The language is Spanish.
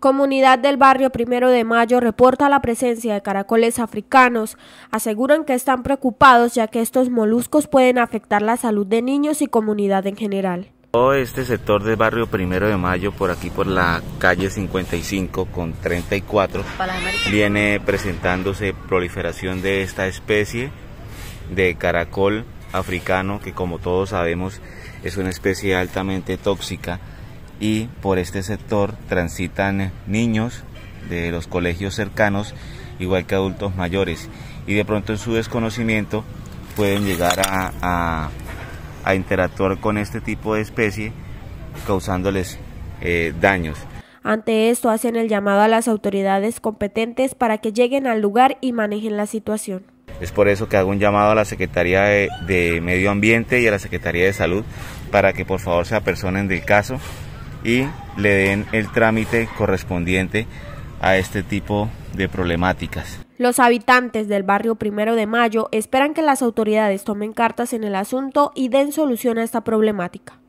Comunidad del barrio Primero de Mayo reporta la presencia de caracoles africanos. Aseguran que están preocupados ya que estos moluscos pueden afectar la salud de niños y comunidad en general. Todo este sector del barrio Primero de Mayo, por aquí por la calle 55 con 34, viene presentándose proliferación de esta especie de caracol africano, que como todos sabemos es una especie altamente tóxica, y por este sector transitan niños de los colegios cercanos, igual que adultos mayores, y de pronto en su desconocimiento pueden llegar a interactuar con este tipo de especie, causándoles daños. Ante esto hacen el llamado a las autoridades competentes para que lleguen al lugar y manejen la situación. Es por eso que hago un llamado a la Secretaría de Medio Ambiente y a la Secretaría de Salud para que por favor se apersonen del caso y le den el trámite correspondiente a este tipo de problemáticas. Los habitantes del barrio Primero de Mayo esperan que las autoridades tomen cartas en el asunto y den solución a esta problemática.